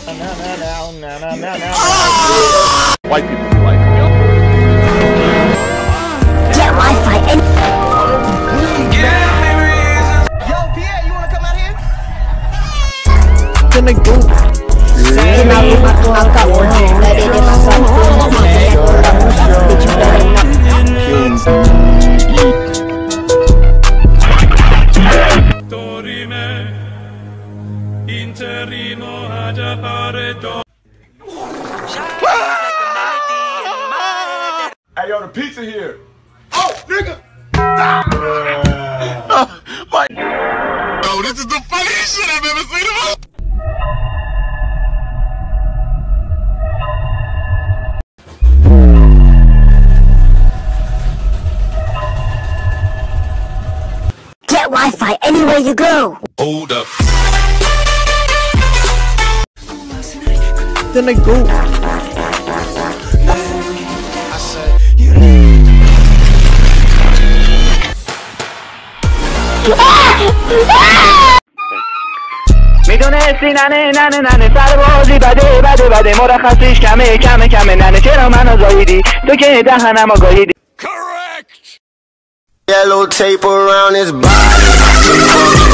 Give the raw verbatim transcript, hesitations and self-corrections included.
White people like Get Wi-Fi and Yo, Pierre, you wanna come out here? gonna go. Hey, yo, the pizza here. Oh, nigga. My. Yo, this is the funniest shit I've ever seen in my. get Wi-Fi anywhere you go. Hold up. Gonna go. میدونستی ننه ننه ننه سربازی بده بده بده مرخصیش کمه کمه کمه ننه چرا منو زاییدی تو که دهنم آگاهیدی. Correct. Yellow tape around his body.